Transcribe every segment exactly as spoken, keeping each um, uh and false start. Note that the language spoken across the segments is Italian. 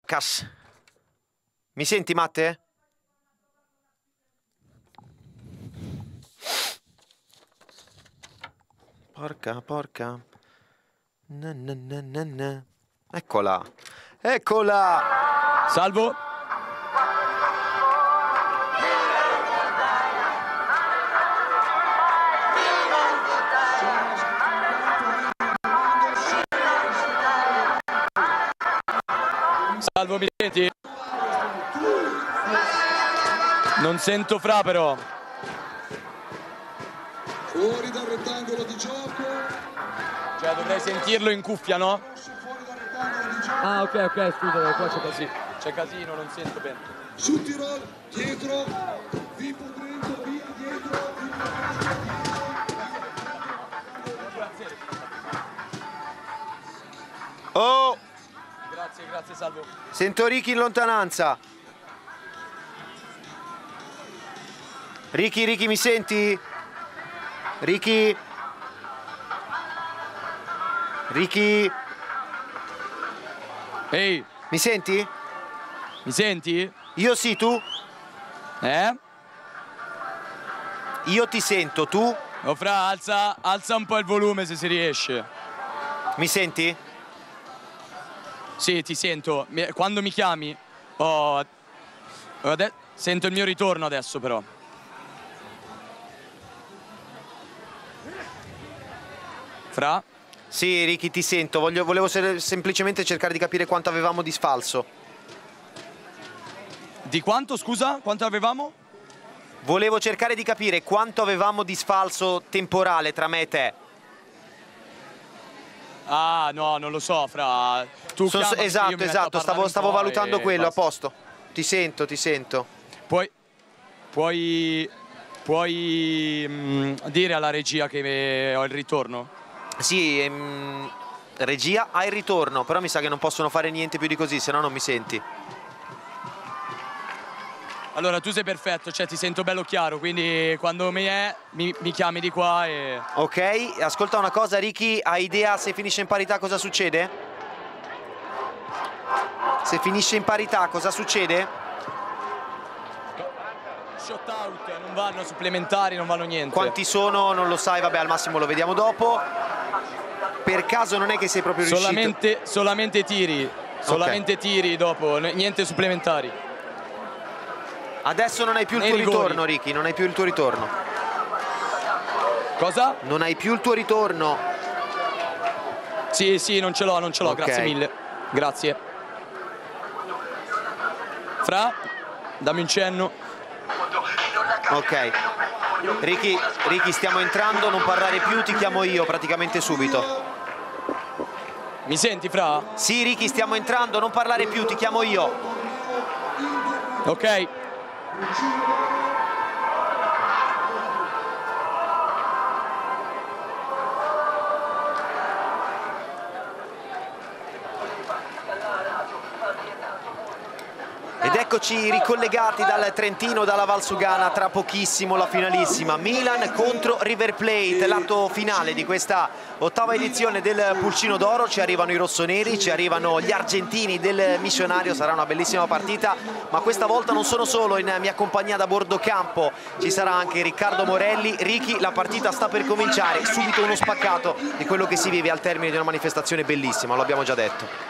Cas. Mi senti, Matte? Porca, porca. Na, na, na, na, na. Eccola. Eccola. Salvo. Salvo, mi senti? Non sento Fra però. Fuori dal rettangolo di gioco. Cioè dovrei sentirlo in cuffia, no? Ah, ok, ok, scusa, qua c'è così. C'è casino, non sento bene. Su Tirol, dietro, Vipo Trento, via dietro. Oh! Grazie, grazie, Salvo. Sento Ricky in lontananza. Ricky, Ricky, mi senti? Ricky? Ricky? Ehi, Mi senti? mi senti? Io sì, tu? Eh? Io ti sento, tu? Oh Fra, alza, alza un po' il volume se si riesce. Mi senti? Sì, ti sento. Mi- Quando mi chiami, oh, oh, ade- sento il mio ritorno adesso però. Fra? Sì, Ricky, ti sento. Voglio, volevo se- semplicemente cercare di capire quanto avevamo di sfalso. Di quanto, scusa? Quanto avevamo? Volevo cercare di capire quanto avevamo di sfalso temporale tra me e te. Ah, no, non lo so, Fra. Tu Sono- chiamami, io esatto, mi metto a esatto, parlare stavo, un stavo po' valutando e quello, a basta. posto. Ti sento, ti sento. Puoi, puoi, puoi mm, dire alla regia che ho il ritorno? Sì, ehm, regia, hai il ritorno, però mi sa che non possono fare niente più di così, se no non mi senti. Allora, tu sei perfetto, cioè ti sento bello chiaro, quindi quando mi è, mi, mi chiami di qua e... Ok, ascolta una cosa, Ricky, hai idea se finisce in parità cosa succede? Se finisce in parità cosa succede? Shot out, non vanno supplementari, non vanno niente. Quanti sono? Non lo sai, vabbè, al massimo lo vediamo dopo. Per caso non è che sei proprio riuscito? Solamente, solamente tiri, solamente tiri dopo, n- niente supplementari. Adesso non hai più il Nei tuo rigori. ritorno, Ricky, non hai più il tuo ritorno. Cosa? Non hai più il tuo ritorno. Sì, sì, non ce l'ho, non ce l'ho, Ok. grazie mille. Grazie. Fra, dammi un cenno. Ok. Ricky, Ricky, stiamo entrando, non parlare più, ti chiamo io praticamente subito. Mi senti, Fra? Sì, Ricky, stiamo entrando, non parlare più, ti chiamo io. Ok. Ed eccoci ricollegati dal Trentino, dalla Valsugana, tra pochissimo la finalissima. Milan contro River Plate, l'atto finale di questa ottava edizione del Pulcino d'Oro. Ci arrivano i rossoneri, ci arrivano gli argentini del missionario, sarà una bellissima partita, ma questa volta non sono solo in mia compagnia da bordo campo, ci sarà anche Riccardo Morelli. Ricky, la partita sta per cominciare, subito uno spaccato di quello che si vive al termine di una manifestazione bellissima, lo abbiamo già detto.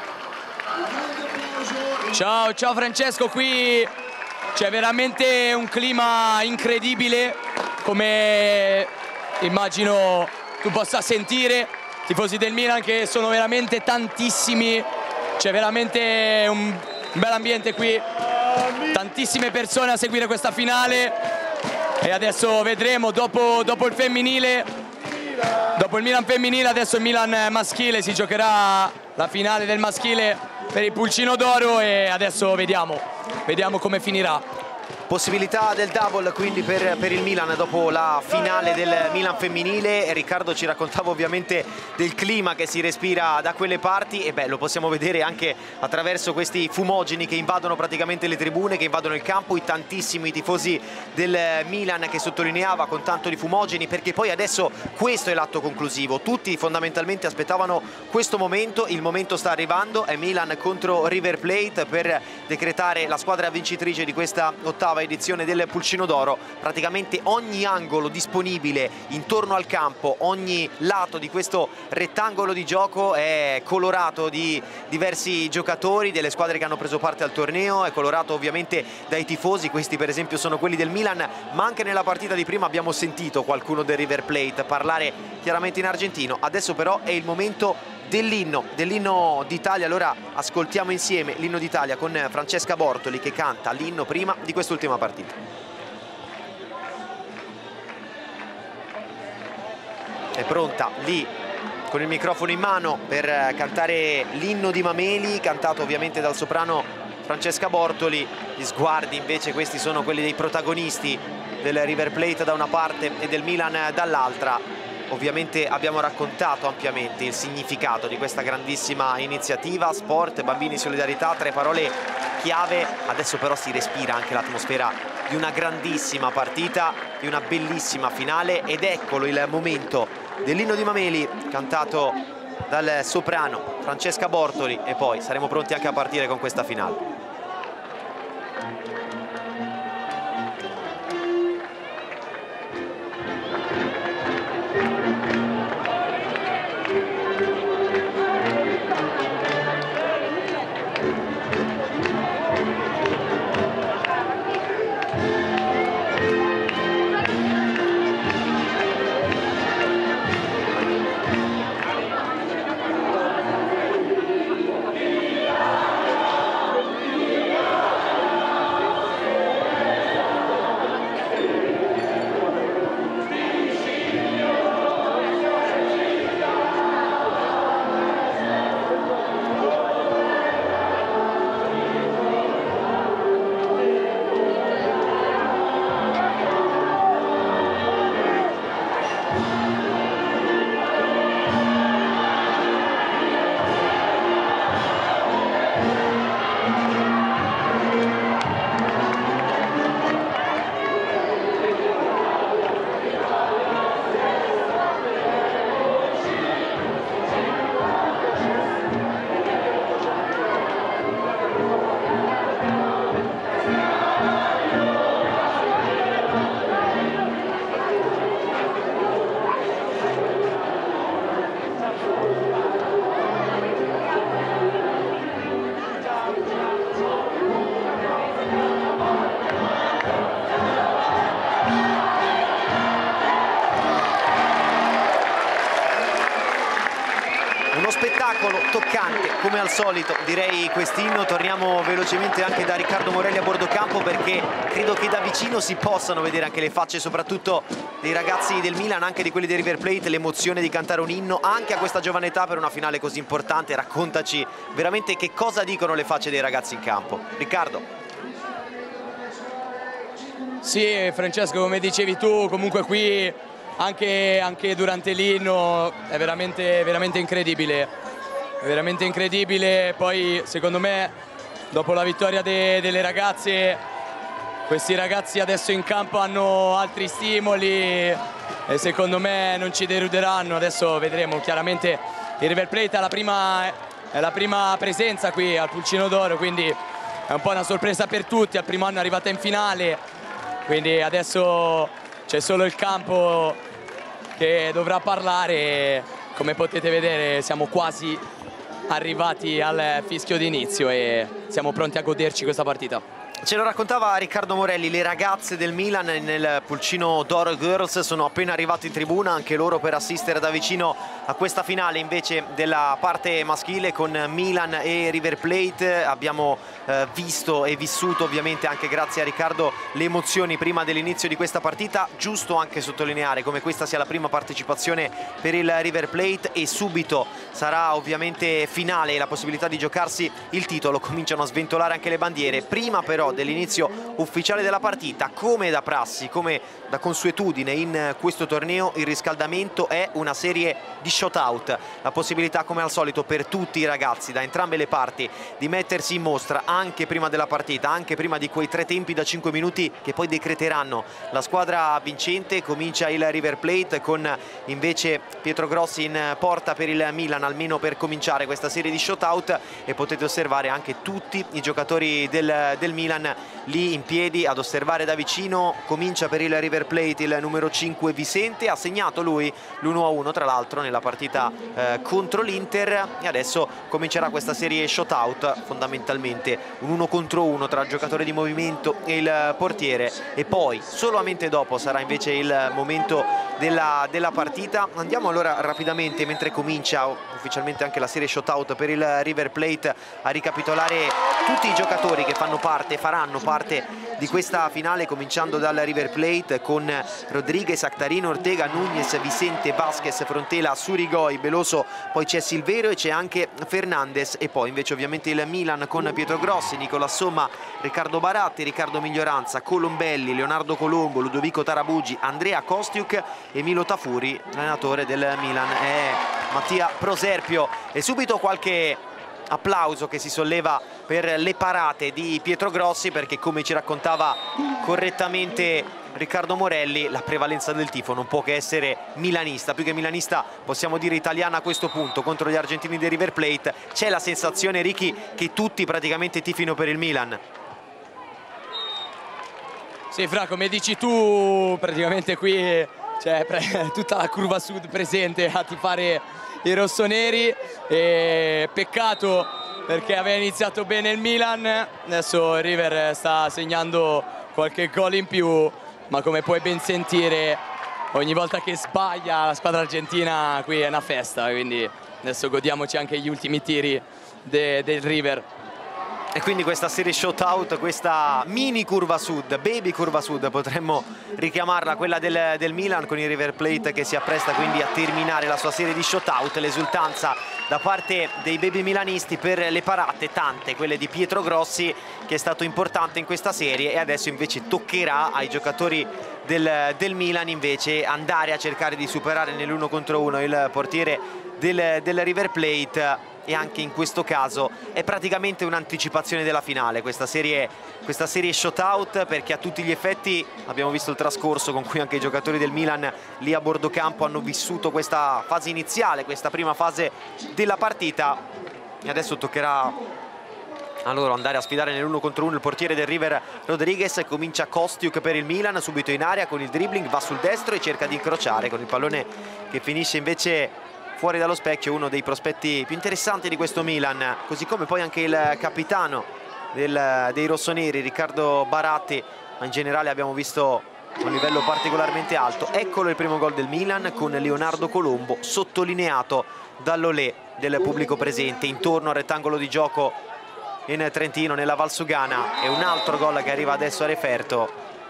Ciao, ciao Francesco, qui c'è veramente un clima incredibile, come immagino tu possa sentire, tifosi del Milan che sono veramente tantissimi, c'è veramente un bel ambiente qui, tantissime persone a seguire questa finale e adesso vedremo dopo, dopo il femminile, dopo il Milan femminile, adesso il Milan maschile, si giocherà la finale del maschile per il Pulcino d'Oro e adesso vediamo, vediamo come finirà. Possibilità del double quindi per, per il Milan dopo la finale del Milan femminile. Riccardo ci raccontava ovviamente del clima che si respira da quelle parti e beh, lo possiamo vedere anche attraverso questi fumogeni che invadono praticamente le tribune, che invadono il campo, i tantissimi tifosi del Milan che sottolineava con tanto di fumogeni, perché poi adesso questo è l'atto conclusivo. Tutti fondamentalmente aspettavano questo momento, il momento sta arrivando, è Milan contro River Plate per decretare la squadra vincitrice di questa ottava edizione del Pulcino d'Oro. Praticamente ogni angolo disponibile intorno al campo, ogni lato di questo rettangolo di gioco è colorato di diversi giocatori delle squadre che hanno preso parte al torneo, è colorato ovviamente dai tifosi. Questi per esempio sono quelli del Milan, ma anche nella partita di prima abbiamo sentito qualcuno del River Plate parlare chiaramente in argentino. Adesso però è il momento dell'inno, dell'inno d'Italia. Allora ascoltiamo insieme l'inno d'Italia con Francesca Bortoli che canta l'inno prima di quest'ultima partita. È pronta lì con il microfono in mano per cantare l'inno di Mameli, cantato ovviamente dal soprano Francesca Bortoli. Gli sguardi invece questi sono quelli dei protagonisti del River Plate da una parte e del Milan dall'altra. Ovviamente abbiamo raccontato ampiamente il significato di questa grandissima iniziativa, sport, bambini, solidarietà, tre parole chiave. Adesso però si respira anche l'atmosfera di una grandissima partita, di una bellissima finale, ed eccolo il momento dell'inno di Mameli cantato dal soprano Francesca Bortoli e poi saremo pronti anche a partire con questa finale. Toccante come al solito direi quest'inno. Torniamo velocemente anche da Riccardo Morelli a bordo campo, perché credo che da vicino si possano vedere anche le facce soprattutto dei ragazzi del Milan, anche di quelli del River Plate, l'emozione di cantare un inno anche a questa giovane età per una finale così importante. Raccontaci veramente che cosa dicono le facce dei ragazzi in campo, Riccardo. Sì, Francesco, come dicevi tu, comunque qui anche, anche durante l'inno è veramente, veramente incredibile. Veramente incredibile. Poi secondo me dopo la vittoria de, delle ragazze, questi ragazzi adesso in campo hanno altri stimoli e secondo me non ci deluderanno. Adesso vedremo. Chiaramente il River Plate è la prima, è la prima presenza qui al Pulcino d'Oro, quindi è un po' una sorpresa per tutti. Al primo anno è arrivata in finale, quindi adesso c'è solo il campo che dovrà parlare. Come potete vedere siamo quasi arrivati al fischio d'inizio e siamo pronti a goderci questa partita. Ce lo raccontava Riccardo Morelli, le ragazze del Milan nel Pulcino d'Oro Girls sono appena arrivate in tribuna anche loro per assistere da vicino a questa finale invece della parte maschile con Milan e River Plate. Abbiamo eh, visto e vissuto ovviamente anche grazie a Riccardo le emozioni prima dell'inizio di questa partita. Giusto anche sottolineare come questa sia la prima partecipazione per il River Plate e subito sarà ovviamente finale la possibilità di giocarsi il titolo. Cominciano a sventolare anche le bandiere. Prima però però dell'inizio ufficiale della partita. Come da prassi, come da consuetudine in questo torneo, il riscaldamento è una serie di shootout, la possibilità come al solito per tutti i ragazzi da entrambe le parti di mettersi in mostra anche prima della partita, anche prima di quei tre tempi da cinque minuti che poi decreteranno la squadra vincente. Comincia il River Plate con invece Pietro Grossi in porta per il Milan, almeno per cominciare questa serie di shootout, e potete osservare anche tutti i giocatori del, del Milan lì in piedi ad osservare da vicino. Comincia per il River Plate il numero cinque Visente, ha segnato lui l'uno a uno tra l'altro nella partita eh, contro l'Inter, e adesso comincerà questa serie shootout, fondamentalmente un uno contro uno tra il giocatore di movimento e il portiere, e poi solamente dopo sarà invece il momento della, della partita. Andiamo allora rapidamente, mentre comincia ufficialmente anche la serie shootout per il River Plate, a ricapitolare tutti i giocatori che fanno parte, faranno parte di questa finale, cominciando dal River Plate con Rodriguez, Actarino, Ortega, Núñez, Vicente, Vasquez, Frontela, Surigoi, Beloso, poi c'è Silverio e c'è anche Fernandez, e poi invece ovviamente il Milan con Pietro Grossi, Nicola Somma, Riccardo Baratti, Riccardo Miglioranza, Colombelli, Leonardo Colombo, Ludovico Tarabugi, Andrea Kostiuk e Milo Tafuri. L'allenatore del Milan è Mattia Proserpio, e subito qualche applauso che si solleva per le parate di Pietro Grossi, perché come ci raccontava correttamente Riccardo Morelli, la prevalenza del tifo non può che essere milanista, più che milanista possiamo dire italiana a questo punto. Contro gli argentini di River Plate c'è la sensazione, Ricky, che tutti praticamente tifino per il Milan. Sì, Fra, come dici tu, praticamente qui c'è tutta la curva sud presente a tifare i rossoneri, e peccato perché aveva iniziato bene il Milan, adesso il River sta segnando qualche gol in più, ma come puoi ben sentire ogni volta che sbaglia la squadra argentina qui è una festa, quindi adesso godiamoci anche gli ultimi tiri de, del River. E quindi questa serie shootout, questa mini curva sud, baby curva sud potremmo richiamarla, quella del, del Milan, con il River Plate che si appresta quindi a terminare la sua serie di shootout. L'esultanza da parte dei baby milanisti per le parate, tante, quelle di Pietro Grossi, che è stato importante in questa serie, e adesso invece toccherà ai giocatori del, del Milan invece andare a cercare di superare nell'uno contro uno il portiere del, del River Plate. E anche in questo caso è praticamente un'anticipazione della finale questa serie, questa serie shootout, perché a tutti gli effetti abbiamo visto il trascorso con cui anche i giocatori del Milan lì a bordo campo hanno vissuto questa fase iniziale, questa prima fase della partita, e adesso toccherà a loro andare a sfidare nell'uno contro uno il portiere del River Rodriguez. Comincia Kostiuk per il Milan, subito in area con il dribbling, va sul destro e cerca di incrociare con il pallone che finisce invece fuori dallo specchio. Uno dei prospetti più interessanti di questo Milan, così come poi anche il capitano del, dei rossoneri, Riccardo Baratti, ma in generale abbiamo visto un livello particolarmente alto. Eccolo il primo gol del Milan con Leonardo Colombo, sottolineato dall'olè del pubblico presente intorno al rettangolo di gioco in Trentino, nella Valsugana. E un altro gol che arriva adesso a referto,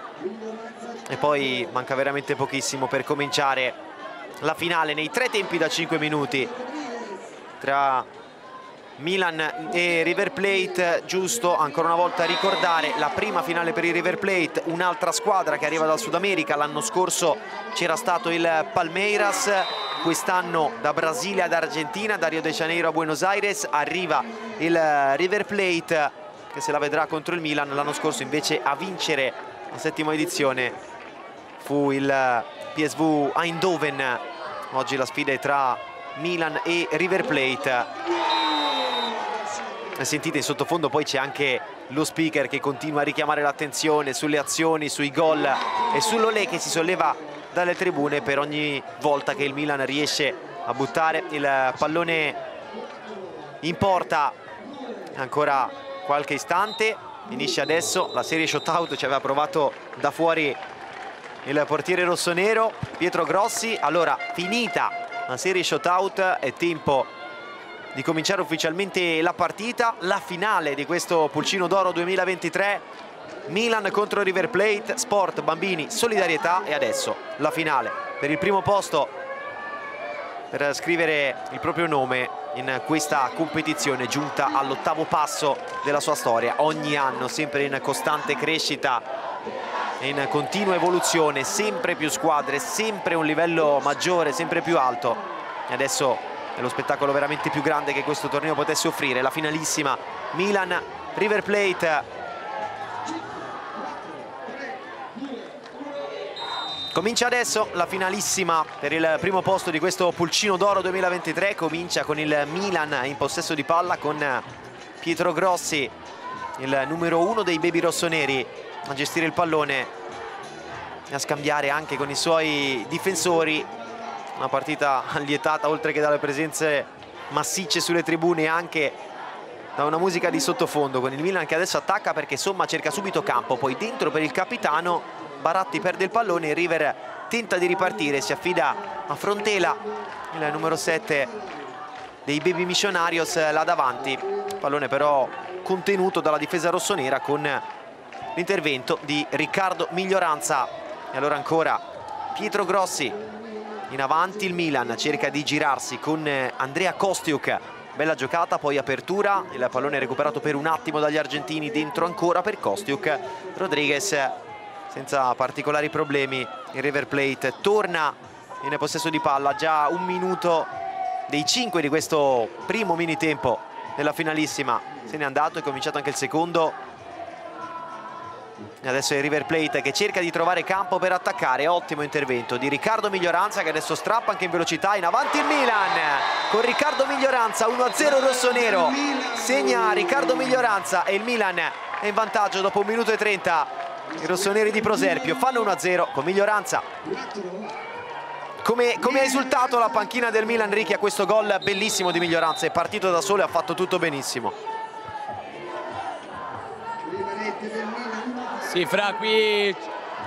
e poi manca veramente pochissimo per cominciare la finale nei tre tempi da cinque minuti tra Milan e River Plate. Giusto ancora una volta ricordare la prima finale per il River Plate, un'altra squadra che arriva dal Sud America. L'anno scorso c'era stato il Palmeiras, quest'anno da Brasile ad Argentina, da Rio de Janeiro a Buenos Aires arriva il River Plate, che se la vedrà contro il Milan. L'anno scorso invece a vincere la settima edizione fu il P S V Eindhoven. Oggi la sfida è tra Milan e River Plate. Sentite in sottofondo poi c'è anche lo speaker che continua a richiamare l'attenzione sulle azioni, sui gol e sull'olè che si solleva dalle tribune per ogni volta che il Milan riesce a buttare il pallone in porta. Ancora qualche istante, finisce adesso la serie shootout. Ci aveva provato da fuori il portiere rossonero Pietro Grossi. Allora, finita la serie shootout, è tempo di cominciare ufficialmente la partita, la finale di questo Pulcino d'Oro duemilaventitré, Milan contro River Plate. Sport, bambini, solidarietà. E adesso la finale per il primo posto, per scrivere il proprio nome in questa competizione, giunta all'ottavo passo della sua storia, ogni anno sempre in costante crescita, in continua evoluzione, sempre più squadre, sempre un livello maggiore, sempre più alto, e adesso è lo spettacolo veramente più grande che questo torneo potesse offrire, la finalissima Milan River Plate. Comincia adesso la finalissima per il primo posto di questo Pulcino d'Oro duemilaventitré. Comincia con il Milan in possesso di palla, con Pietro Grossi, il numero uno dei baby rossoneri, a gestire il pallone e a scambiare anche con i suoi difensori. Una partita allietata, oltre che dalle presenze massicce sulle tribune, anche da una musica di sottofondo, con il Milan che adesso attacca perché Somma cerca subito campo, poi dentro per il capitano. Baratti perde il pallone, il River tenta di ripartire, si affida a Frontela, il numero sette dei Baby Missionarios là davanti. Pallone però contenuto dalla difesa rossonera con l'intervento di Riccardo Miglioranza. E allora ancora Pietro Grossi in avanti, il Milan cerca di girarsi con Andrea Kostiuk. Bella giocata, poi apertura, il pallone recuperato per un attimo dagli argentini, dentro ancora per Kostiuk. Rodriguez senza particolari problemi, il River Plate torna in possesso di palla, già un minuto dei cinque di questo primo mini tempo della finalissima se n'è andato, è cominciato anche il secondo. E adesso è il River Plate che cerca di trovare campo per attaccare. Ottimo intervento di Riccardo Miglioranza, che adesso strappa anche in velocità. In avanti il Milan con Riccardo Miglioranza, uno a zero rossonero, segna Riccardo Miglioranza e il Milan è in vantaggio dopo un minuto e trenta. I rossoneri di Proserpio fanno uno a zero con Miglioranza. Come, come ha esultato la panchina del Milan, Ricky, a questo gol bellissimo di Miglioranza. È partito da solo e ha fatto tutto benissimo. Sì, Fra, qui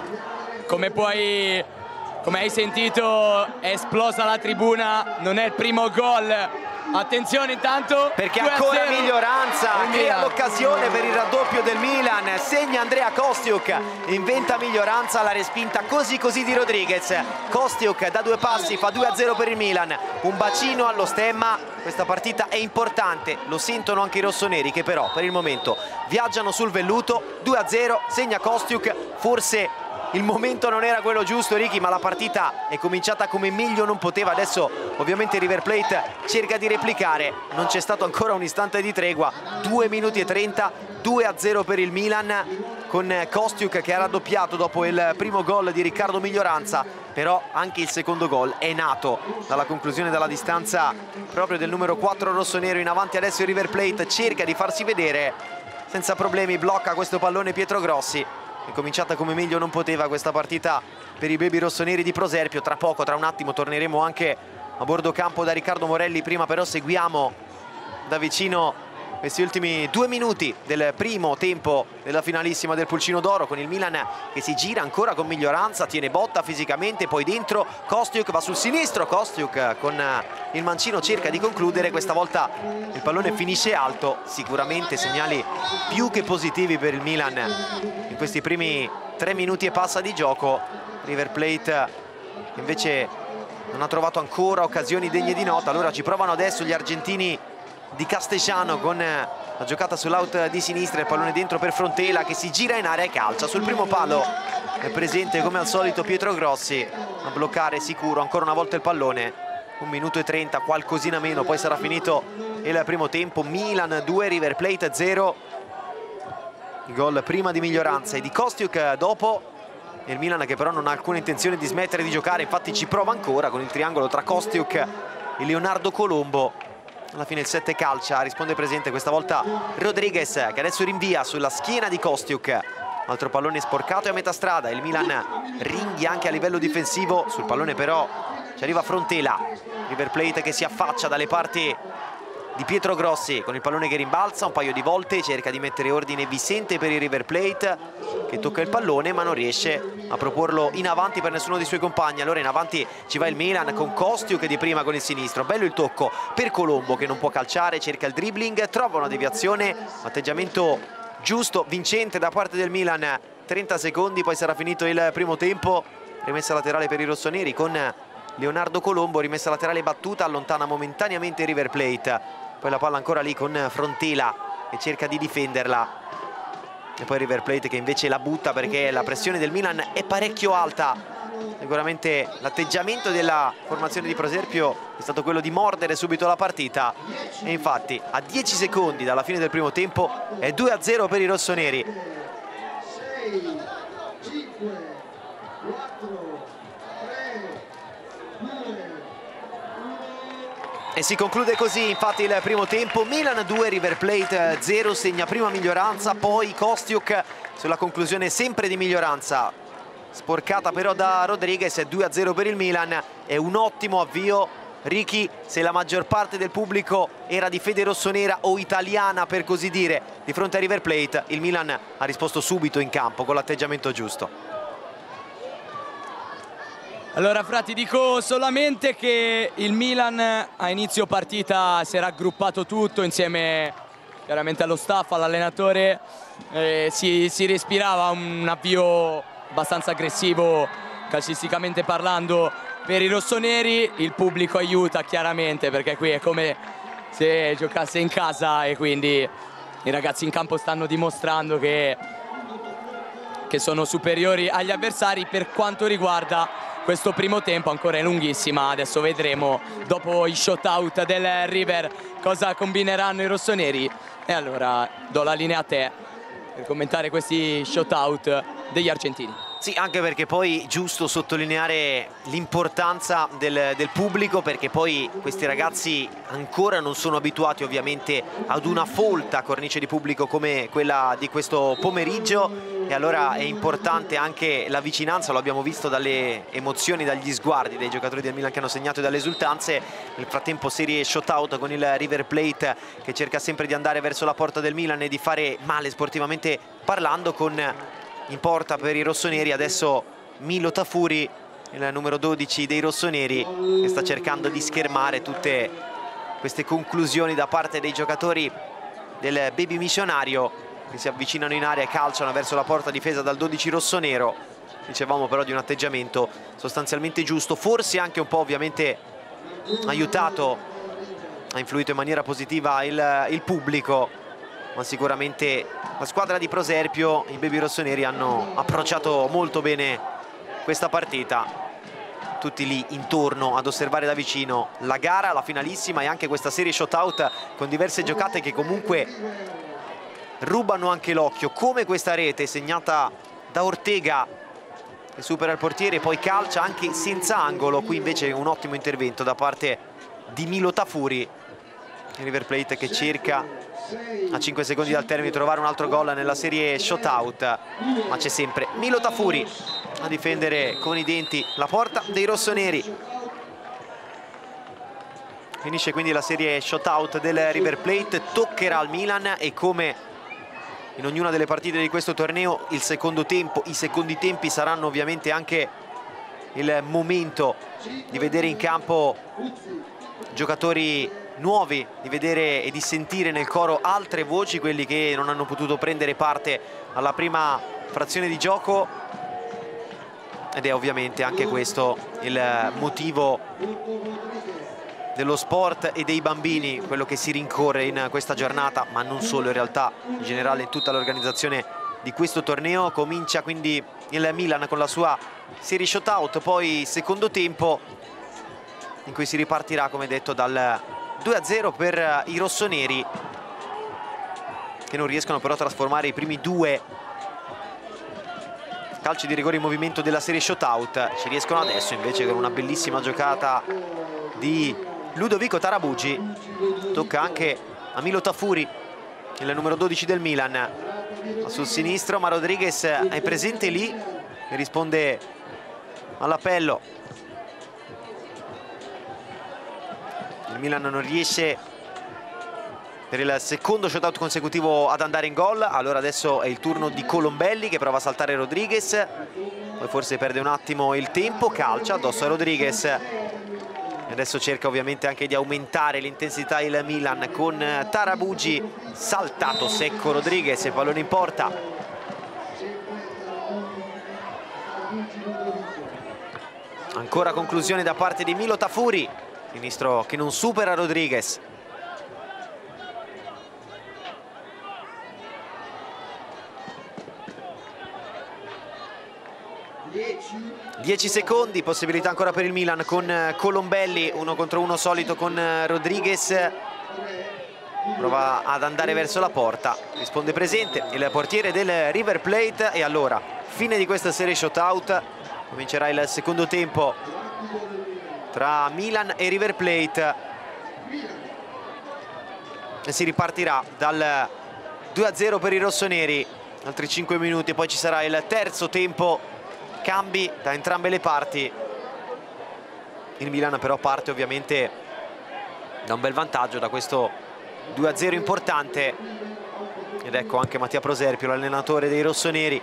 come puoi, come hai sentito, è esplosa la tribuna. Non è il primo gol. Attenzione intanto, perché ancora Miglioranza crea l'occasione per il raddoppio del Milan, segna Andrea Kostiuk, inventa Miglioranza la respinta così così di Rodriguez. Kostiuk da due passi fa due a zero per il Milan, un bacino allo stemma. Questa partita è importante, lo sentono anche i rossoneri, che però per il momento viaggiano sul velluto. Due a zero, segna Kostiuk. Forse il momento non era quello giusto, Ricky, ma la partita è cominciata come meglio non poteva. Adesso ovviamente River Plate cerca di replicare, non c'è stato ancora un istante di tregua. Due minuti e trenta, due a zero per il Milan, con Kostiuk che ha raddoppiato dopo il primo gol di Riccardo Miglioranza. Però anche il secondo gol è nato dalla conclusione dalla distanza proprio del numero quattro rossonero. In avanti adesso il River Plate cerca di farsi vedere, senza problemi blocca questo pallone Pietro Grossi. È cominciata come meglio non poteva questa partita per i baby rossoneri di Proserpio. Tra poco, tra un attimo, torneremo anche a bordo campo da Riccardo Morelli. Prima però seguiamo da vicino questi ultimi due minuti del primo tempo della finalissima del Pulcino d'Oro, con il Milan che si gira ancora con Miglioranza, tiene botta fisicamente, poi dentro Kostiuk va sul sinistro. Kostiuk con il mancino cerca di concludere, questa volta il pallone finisce alto. Sicuramente segnali più che positivi per il Milan in questi primi tre minuti e passa di gioco. River Plate invece non ha trovato ancora occasioni degne di nota. Allora ci provano adesso gli argentini di Castesciano con la giocata sull'out di sinistra, il pallone dentro per Frontela che si gira in area e calcia. Sul primo palo è presente come al solito Pietro Grossi a bloccare sicuro ancora una volta il pallone. Un minuto e trenta, qualcosina meno, poi sarà finito il primo tempo. Milan due, River Plate zero. Il gol prima di Miglioranza e di Kostiuk dopo. Il Milan che però non ha alcuna intenzione di smettere di giocare, infatti ci prova ancora con il triangolo tra Kostiuk e Leonardo Colombo. Alla fine il sette calcia, risponde presente questa volta Rodriguez che adesso rinvia sulla schiena di Kostiuk. Altro pallone sporcato e a metà strada. Il Milan ringhia anche a livello difensivo. Sul pallone però ci arriva Frontela. River Plate che si affaccia dalle parti di Pietro Grossi con il pallone che rimbalza un paio di volte, cerca di mettere ordine Vicente per il River Plate che tocca il pallone ma non riesce a proporlo in avanti per nessuno dei suoi compagni. Allora in avanti ci va il Milan con Kostiuk di prima con il sinistro. Bello il tocco per Colombo che non può calciare, cerca il dribbling, trova una deviazione, atteggiamento giusto, vincente da parte del Milan. Trenta secondi, poi sarà finito il primo tempo. Rimessa laterale per i rossoneri con Leonardo Colombo, rimessa laterale battuta, allontana momentaneamente River Plate, poi la palla ancora lì con Frontela che cerca di difenderla e poi River Plate che invece la butta perché la pressione del Milan è parecchio alta. Sicuramente l'atteggiamento della formazione di Proserpio è stato quello di mordere subito la partita e infatti a dieci secondi dalla fine del primo tempo è due a zero per i rossoneri. sei, cinque, quattro, tre, due, E si conclude così infatti il primo tempo. Milan due, River Plate zero, segna prima Miglioranza, poi Kostiuk sulla conclusione sempre di Miglioranza. Sporcata però da Rodriguez, due a zero per il Milan, è un ottimo avvio. Ricky, se la maggior parte del pubblico era di fede rossonera o italiana per così dire di fronte a River Plate, il Milan ha risposto subito in campo con l'atteggiamento giusto. Allora Fra, ti dico solamente che il Milan a inizio partita si era aggruppato tutto insieme chiaramente allo staff, all'allenatore, eh, si, si respirava un avvio abbastanza aggressivo calcisticamente parlando per i rossoneri. Il pubblico aiuta chiaramente perché qui è come se giocasse in casa e quindi i ragazzi in campo stanno dimostrando che, che sono superiori agli avversari. Per quanto riguarda questo primo tempo ancora è lunghissima, adesso vedremo dopo i shot out del River cosa combineranno i rossoneri e allora do la linea a te per commentare questi shot out degli argentini. Sì, anche perché poi è giusto sottolineare l'importanza del, del pubblico, perché poi questi ragazzi ancora non sono abituati ovviamente ad una folta cornice di pubblico come quella di questo pomeriggio e allora è importante anche la vicinanza, lo abbiamo visto dalle emozioni, dagli sguardi dei giocatori del Milan che hanno segnato e dalle esultanze. Nel frattempo serie shot out con il River Plate che cerca sempre di andare verso la porta del Milan e di fare male sportivamente parlando, con in porta per i rossoneri adesso Milo Tafuri, il numero dodici dei rossoneri, che sta cercando di schermare tutte queste conclusioni da parte dei giocatori del Baby Missionario che si avvicinano in area e calciano verso la porta difesa dal dodici rossonero. Dicevamo però di un atteggiamento sostanzialmente giusto, forse anche un po' ovviamente aiutato, ha influito in maniera positiva il, il pubblico, ma sicuramente la squadra di Proserpio, i Baby rossoneri, hanno approcciato molto bene questa partita, tutti lì intorno ad osservare da vicino la gara, la finalissima e anche questa serie shot out con diverse giocate che comunque rubano anche l'occhio, come questa rete segnata da Ortega che supera il portiere e poi calcia anche senza angolo. Qui invece un ottimo intervento da parte di Milo Tafuri, River Plate che cerca a cinque secondi dal termine di trovare un altro gol nella serie shot out, ma c'è sempre Milo Tafuri a difendere con i denti la porta dei rossoneri. Finisce quindi la serie shot out del River Plate, toccherà al Milan e come in ognuna delle partite di questo torneo il secondo tempo, i secondi tempi saranno ovviamente anche il momento di vedere in campo giocatori nuovi, di vedere e di sentire nel coro altre voci, quelli che non hanno potuto prendere parte alla prima frazione di gioco, ed è ovviamente anche questo il motivo dello sport e dei bambini, quello che si rincorre in questa giornata, ma non solo, in realtà in generale in tutta l'organizzazione di questo torneo. Comincia quindi il Milan con la sua serie shot out, poi secondo tempo in cui si ripartirà come detto dal due a zero per i rossoneri, che non riescono però a trasformare i primi due calci di rigore in movimento della serie shot out. Ci riescono adesso invece con una bellissima giocata di Ludovico Tarabugi. Tocca anche a Milo Tafuri, il numero dodici del Milan, sul sinistro, ma Rodriguez è presente lì e risponde all'appello. Il Milan non riesce per il secondo shootout consecutivo ad andare in gol. Allora adesso è il turno di Colombelli che prova a saltare Rodriguez, poi forse perde un attimo il tempo, calcia addosso a Rodriguez e adesso cerca ovviamente anche di aumentare l'intensità il Milan con Tarabugi. Saltato secco Rodriguez e pallone in porta. Ancora conclusione da parte di Milo Tafuri, sinistro che non supera Rodriguez. dieci secondi, possibilità ancora per il Milan con Colombelli, uno contro uno solito con Rodriguez. Prova ad andare verso la porta, risponde presente il portiere del River Plate. E allora, fine di questa serie shutout, comincerà il secondo tempo tra Milan e River Plate e si ripartirà dal due a zero per i rossoneri. Altri cinque minuti, poi ci sarà il terzo tempo, cambi da entrambe le parti. Il Milan però parte ovviamente da un bel vantaggio, da questo due a zero importante, ed ecco anche Mattia Proserpio, l'allenatore dei rossoneri.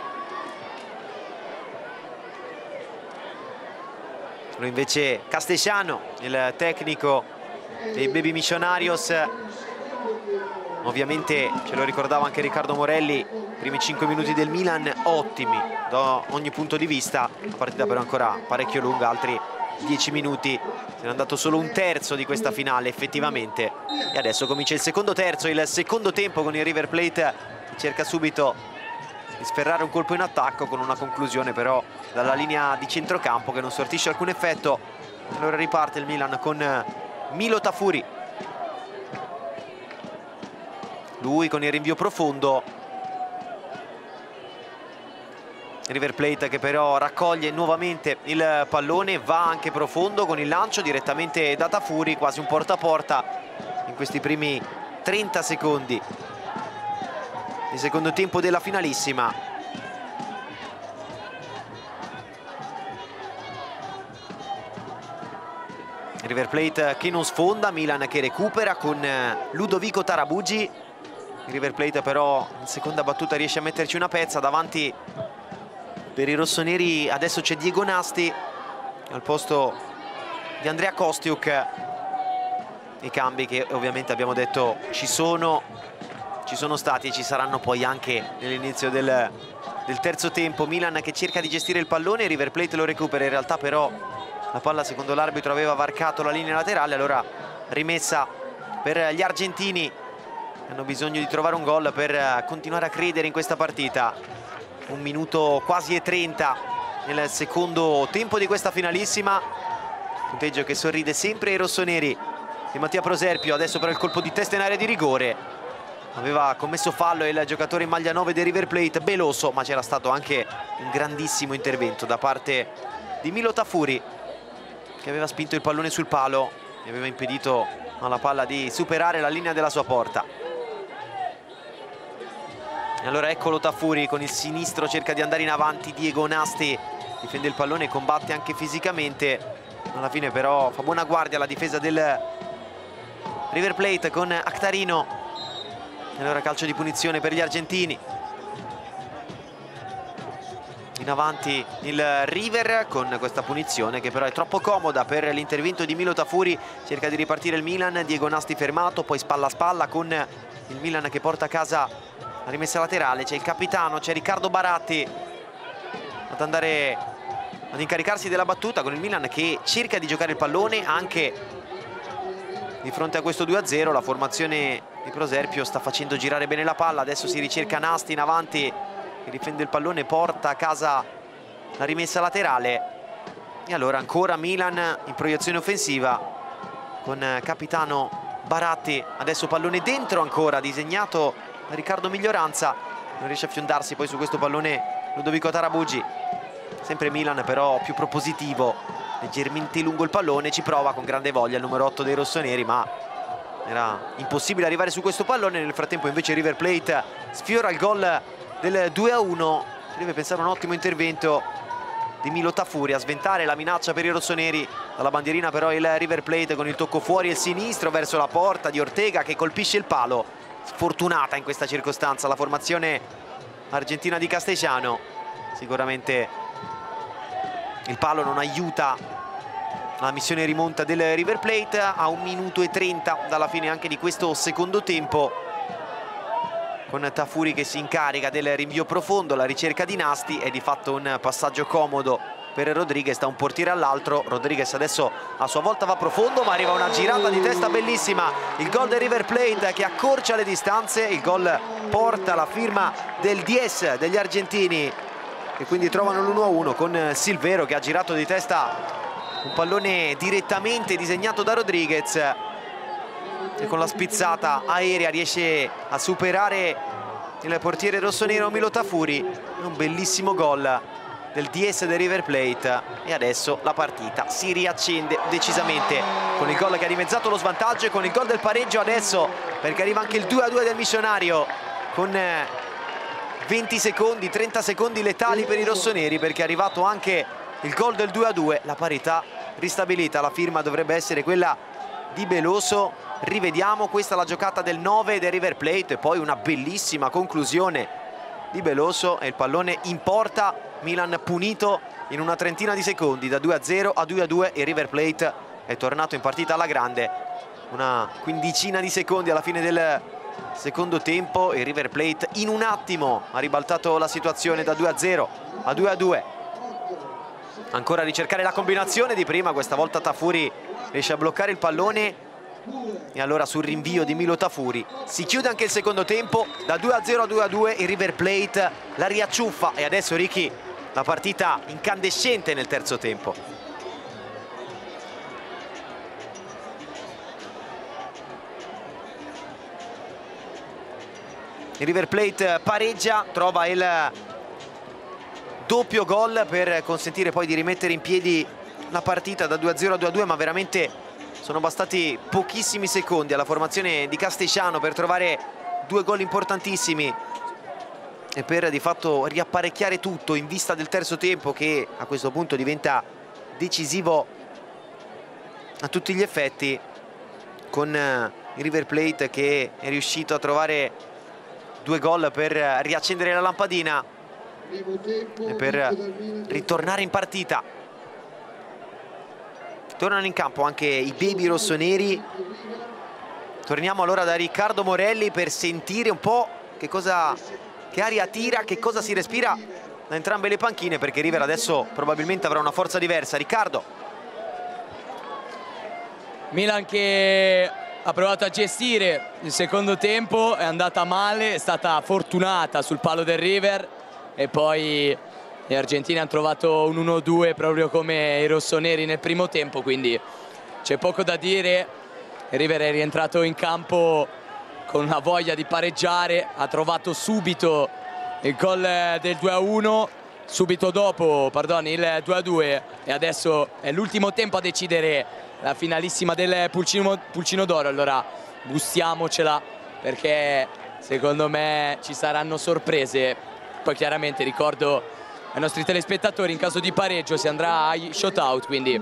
Sono invece Castesciano, il tecnico dei Baby Missionarios. Ovviamente ce lo ricordava anche Riccardo Morelli, i primi cinque minuti del Milan ottimi da ogni punto di vista. La partita però ancora parecchio lunga, altri dieci minuti, se n'è andato solo un terzo di questa finale effettivamente. E adesso comincia il secondo terzo, il secondo tempo, con il River Plate che cerca subito di sferrare un colpo in attacco, con una conclusione però dalla linea di centrocampo che non sortisce alcun effetto. Allora riparte il Milan con Milo Tafuri, lui con il rinvio profondo. River Plate che però raccoglie nuovamente il pallone, va anche profondo con il lancio direttamente da Tafuri, quasi un porta a porta in questi primi trenta secondi il secondo tempo della finalissima. River Plate che non sfonda, Milan che recupera con Ludovico Tarabugi. River Plate però in seconda battuta riesce a metterci una pezza. Davanti per i rossoneri adesso c'è Diego Nasti al posto di Andrea Kostiuk. I cambi che ovviamente abbiamo detto ci sono, ci sono stati e ci saranno poi anche nell'inizio del, del terzo tempo. Milan che cerca di gestire il pallone, River Plate lo recupera, in realtà però la palla secondo l'arbitro aveva varcato la linea laterale, allora rimessa per gli argentini. Hanno bisogno di trovare un gol per continuare a credere in questa partita. Un minuto quasi e trenta nel secondo tempo di questa finalissima. Punteggio che sorride sempre ai rossoneri di Mattia Proserpio. Adesso però il colpo di testa in area di rigore. Aveva commesso fallo il giocatore in maglia nove del River Plate, Beloso, ma c'era stato anche un grandissimo intervento da parte di Milo Tafuri, che aveva spinto il pallone sul palo e aveva impedito alla palla di superare la linea della sua porta. E allora eccolo Tafuri con il sinistro, cerca di andare in avanti. Diego Nasti difende il pallone, combatte anche fisicamente. Alla fine però fa buona guardia la difesa del River Plate con Actarino. E allora calcio di punizione per gli argentini. In avanti il River con questa punizione che però è troppo comoda per l'intervento di Milo Tafuri. Cerca di ripartire il Milan, Diego Nasti fermato, poi spalla a spalla con il Milan che porta a casa la rimessa laterale. C'è il capitano, c'è Riccardo Baratti ad andare ad incaricarsi della battuta, con il Milan che cerca di giocare il pallone anche di fronte a questo due a zero. La formazione di Proserpio sta facendo girare bene la palla. Adesso si ricerca Nasti in avanti che difende il pallone, porta a casa la rimessa laterale. E allora ancora Milan in proiezione offensiva con capitano Baratti. Adesso pallone dentro ancora, disegnato da Riccardo Miglioranza, non riesce a fiondarsi poi su questo pallone Ludovico Tarabugi. Sempre Milan però più propositivo, leggermente lungo il pallone, ci prova con grande voglia il numero otto dei rossoneri, ma era impossibile arrivare su questo pallone. Nel frattempo invece River Plate sfiora il gol del due a uno. Si deve pensare a un ottimo intervento di Milo Tafuri a sventare la minaccia per i rossoneri. Dalla bandierina però il River Plate con il tocco fuori e il sinistro verso la porta di Ortega che colpisce il palo. Sfortunata in questa circostanza la formazione argentina di Castesciano. Sicuramente il palo non aiuta la missione rimonta del River Plate. A un minuto e trenta dalla fine anche di questo secondo tempo, con Tafuri che si incarica del rinvio profondo, la ricerca di Nasti. È di fatto un passaggio comodo per Rodriguez da un portiere all'altro. Rodriguez adesso a sua volta va profondo, ma arriva una girata di testa bellissima. Il gol del River Plate che accorcia le distanze. Il gol porta la firma del diez degli argentini, e quindi trovano l'uno a uno con Silvero che ha girato di testa un pallone direttamente disegnato da Rodriguez, e con la spizzata aerea riesce a superare il portiere rossonero Milo Tafuri. Un bellissimo gol del diez del River Plate, e adesso la partita si riaccende decisamente con il gol che ha dimezzato lo svantaggio e con il gol del pareggio adesso, perché arriva anche il due a due del missionario con venti secondi, trenta secondi letali per i rossoneri, perché è arrivato anche il gol del due a due. La parità ristabilita, la firma dovrebbe essere quella di Beloso. Rivediamo, questa è la giocata del nove del River Plate, e poi una bellissima conclusione di Beloso e il pallone in porta. Milan punito in una trentina di secondi, da due a zero a due a due, e River Plate è tornato in partita alla grande. Una quindicina di secondi alla fine del secondo tempo, e River Plate in un attimo ha ribaltato la situazione da due a zero a due a due. Ancora a ricercare la combinazione di prima, questa volta Tafuri riesce a bloccare il pallone, e allora sul rinvio di Milo Tafuri si chiude anche il secondo tempo. Da due a zero a due a due il River Plate la riacciuffa, e adesso Ricky la partita incandescente nel terzo tempo. Il River Plate pareggia, trova il doppio gol per consentire poi di rimettere in piedi la partita da due a zero a due a due, ma veramente sono bastati pochissimi secondi alla formazione di Castesciano per trovare due gol importantissimi e per di fatto riapparecchiare tutto in vista del terzo tempo, che a questo punto diventa decisivo a tutti gli effetti, con il River Plate che è riuscito a trovare due gol per riaccendere la lampadina e per ritornare in partita. Tornano in campo anche i baby rossoneri. Torniamo allora da Riccardo Morelli per sentire un po' che cosa, che aria tira, che cosa si respira da entrambe le panchine, perché River adesso probabilmente avrà una forza diversa. Riccardo. Milan che ha provato a gestire il secondo tempo, è andata male, è stata fortunata sul palo del River, e poi gli argentini hanno trovato un uno due proprio come i rossoneri nel primo tempo, quindi c'è poco da dire. Il River è rientrato in campo con una voglia di pareggiare, ha trovato subito il gol del due a uno, subito dopo pardon, il due a due, e adesso è l'ultimo tempo a decidere la finalissima del Pulcino, Pulcino d'Oro. Allora gustiamocela, perché secondo me ci saranno sorprese. Poi chiaramente ricordo ai nostri telespettatori, in caso di pareggio si andrà ai shootout, quindi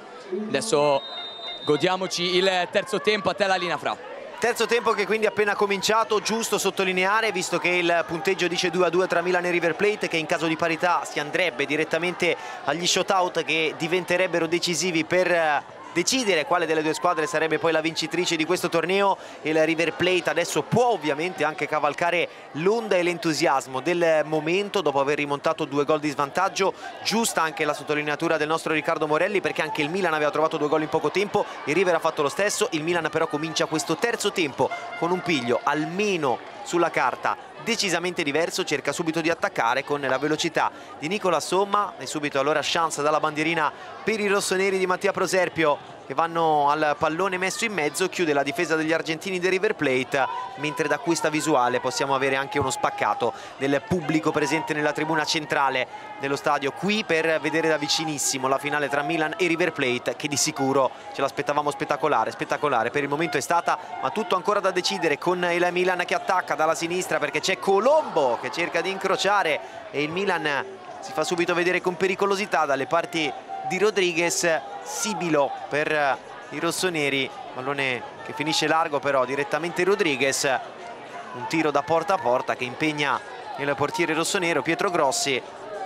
adesso godiamoci il terzo tempo. A te la linea, Fra. Terzo tempo che quindi è appena cominciato, giusto sottolineare, visto che il punteggio dice due a due tra Milan e River Plate, che in caso di parità si andrebbe direttamente agli shootout, che diventerebbero decisivi per decidere quale delle due squadre sarebbe poi la vincitrice di questo torneo. Il River Plate adesso può ovviamente anche cavalcare l'onda e l'entusiasmo del momento dopo aver rimontato due gol di svantaggio. Giusta anche la sottolineatura del nostro Riccardo Morelli, perché anche il Milan aveva trovato due gol in poco tempo, il River ha fatto lo stesso. Il Milan però comincia questo terzo tempo con un piglio almeno sulla carta decisamente diverso, cerca subito di attaccare con la velocità di Nicola Somma, e subito allora chance dalla bandierina per i rossoneri di Mattia Proserpio, che vanno al pallone messo in mezzo. Chiude la difesa degli argentini del River Plate, mentre da questa visuale possiamo avere anche uno spaccato del pubblico presente nella tribuna centrale dello stadio, qui per vedere da vicinissimo la finale tra Milan e River Plate, che di sicuro ce l'aspettavamo spettacolare. Spettacolare per il momento è stata, ma tutto ancora da decidere, con il Milan che attacca dalla sinistra perché c'è Colombo che cerca di incrociare, e il Milan si fa subito vedere con pericolosità dalle parti di Rodriguez. Sibilo per i rossoneri, pallone che finisce largo però direttamente Rodriguez. Un tiro da porta a porta che impegna il portiere rossonero Pietro Grossi.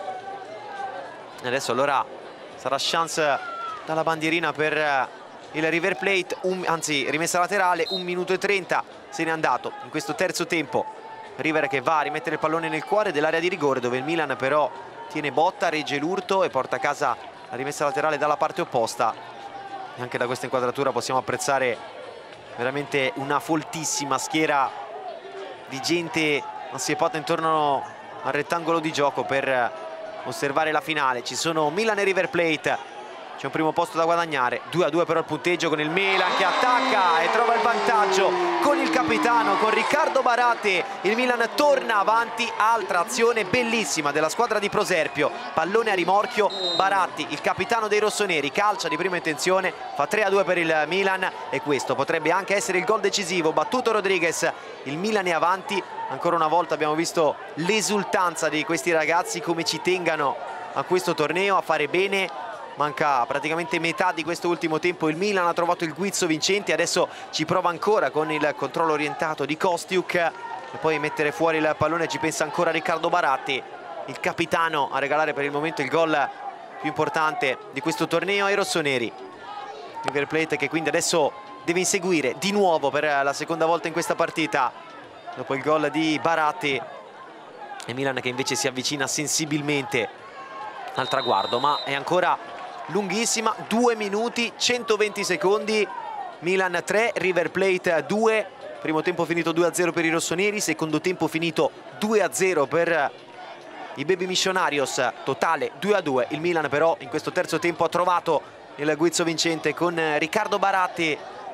Adesso allora sarà chance dalla bandierina per il River Plate, un, anzi rimessa laterale. Un minuto e trenta se n'è andato in questo terzo tempo River che va a rimettere il pallone nel cuore dell'area di rigore, dove il Milan però tiene botta, regge l'urto e porta a casa la rimessa laterale dalla parte opposta. E anche da questa inquadratura possiamo apprezzare veramente una foltissima schiera di gente assiepata intorno al rettangolo di gioco per osservare la finale. Ci sono Milan e River Plate, c'è un primo posto da guadagnare, due a due però il punteggio, con il Milan che attacca e trova il vantaggio con il capitano, con Riccardo Baratti. Il Milan torna avanti, altra azione bellissima della squadra di Proserpio, pallone a rimorchio, Baratti, il capitano dei rossoneri, calcia di prima intenzione, fa tre a due per il Milan e questo potrebbe anche essere il gol decisivo. Battuto Rodriguez, il Milan è avanti, ancora una volta abbiamo visto l'esultanza di questi ragazzi, come ci tengano a questo torneo, a fare bene. Manca praticamente metà di questo ultimo tempo, il Milan ha trovato il guizzo vincente, adesso ci prova ancora con il controllo orientato di Kostiuk e poi mettere fuori il pallone ci pensa ancora Riccardo Baratti, il capitano, a regalare per il momento il gol più importante di questo torneo ai rossoneri. River Plate che quindi adesso deve inseguire di nuovo per la seconda volta in questa partita dopo il gol di Baratti, e Milan che invece si avvicina sensibilmente al traguardo, ma è ancora lunghissima. Due minuti centoventi secondi, Milan tre, River Plate due. Primo tempo finito due a zero per i rossoneri, secondo tempo finito due a zero per i Baby Missionarios, totale due a due. Il Milan però in questo terzo tempo ha trovato il guizzo vincente con Riccardo Baratti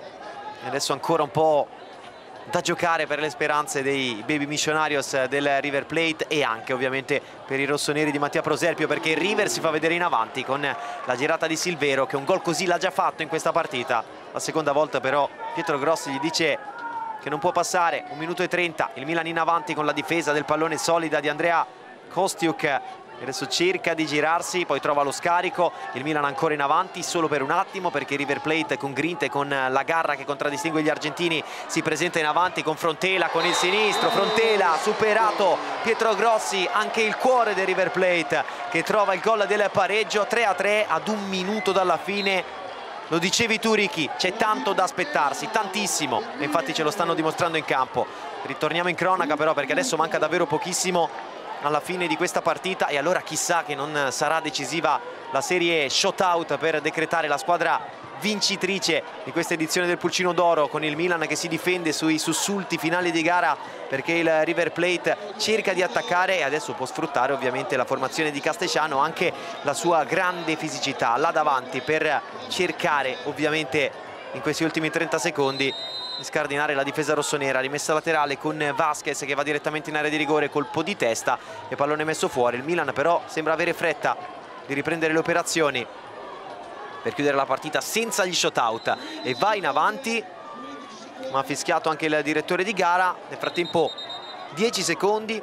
e adesso ancora un po' da giocare per le speranze dei Baby Missionarios del River Plate e anche ovviamente per i rossoneri di Mattia Proserpio, perché il River si fa vedere in avanti con la girata di Silvero, che un gol così l'ha già fatto in questa partita. La seconda volta però Pietro Grossi gli dice che non può passare. Un minuto e trenta, il Milan in avanti con la difesa del pallone solida di Andrea Kostiuk. Adesso cerca di girarsi, poi trova lo scarico. Il Milan ancora in avanti solo per un attimo, perché River Plate con grinta e con la garra che contraddistingue gli argentini si presenta in avanti con Frontela con il sinistro. Frontela superato, Pietro Grossi, anche il cuore del River Plate che trova il gol del pareggio. Tre a tre ad un minuto dalla fine. Lo dicevi tu Ricky, c'è tanto da aspettarsi, tantissimo, e infatti ce lo stanno dimostrando in campo. Ritorniamo in cronaca però, perché adesso manca davvero pochissimo alla fine di questa partita e allora chissà che non sarà decisiva la serie shootout per decretare la squadra vincitrice di questa edizione del Pulcino d'Oro, con il Milan che si difende sui sussulti finali di gara, perché il River Plate cerca di attaccare e adesso può sfruttare ovviamente la formazione di Castesciano, anche la sua grande fisicità là davanti, per cercare ovviamente in questi ultimi trenta secondi di scardinare la difesa rossonera. Rimessa laterale con Vasquez che va direttamente in area di rigore, colpo di testa e pallone messo fuori. Il Milan però sembra avere fretta di riprendere le operazioni per chiudere la partita senza gli shootout e va in avanti, ma ha fischiato anche il direttore di gara. Nel frattempo dieci secondi,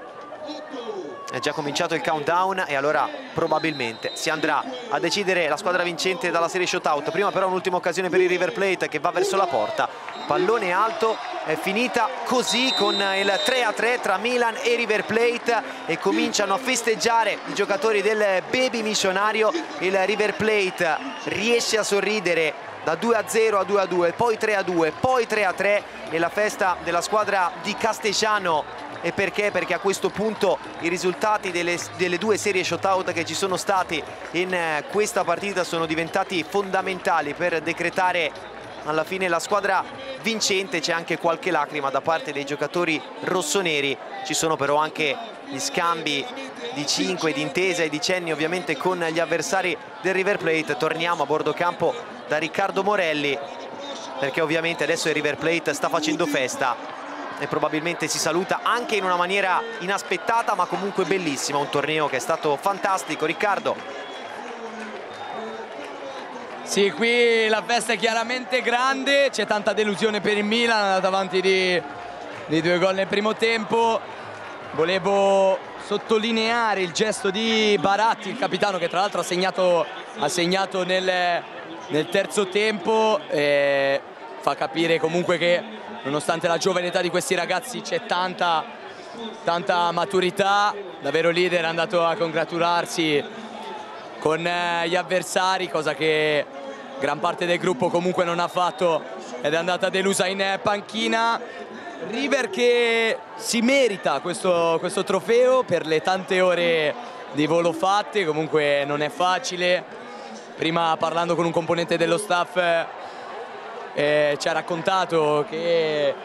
è già cominciato il countdown e allora probabilmente si andrà a decidere la squadra vincente dalla serie shootout. Prima però un'ultima occasione per il River Plate che va verso la porta, pallone alto, è finita così con il tre a tre tra Milan e River Plate e cominciano a festeggiare i giocatori del Baby Missionario. Il River Plate riesce a sorridere da due a zero a due a due, poi tre a due, poi tre a tre, e la festa della squadra di Castesciano. E perché? Perché a questo punto i risultati delle, delle due serie shootout che ci sono stati in questa partita sono diventati fondamentali per decretare alla fine la squadra vincente. C'è anche qualche lacrima da parte dei giocatori rossoneri, ci sono però anche gli scambi di cinque, di intesa e di cenni ovviamente con gli avversari del River Plate. Torniamo a bordo campo da Riccardo Morelli, perché ovviamente adesso il River Plate sta facendo festa e probabilmente si saluta anche in una maniera inaspettata ma comunque bellissima. Un torneo che è stato fantastico. Riccardo. Sì, qui la festa è chiaramente grande, c'è tanta delusione per il Milan, è andato avanti di, di due gol nel primo tempo. Volevo sottolineare il gesto di Baratti, il capitano, che tra l'altro ha segnato, ha segnato nel, nel terzo tempo, e fa capire comunque che nonostante la giovane età di questi ragazzi c'è tanta, tanta maturità. Davvero leader, è andato a congratularsi con gli avversari, cosa che gran parte del gruppo comunque non ha fatto ed è andata delusa in panchina. River che si merita questo, questo trofeo per le tante ore di volo fatte, comunque non è facile. Prima parlando con un componente dello staff eh, ci ha raccontato che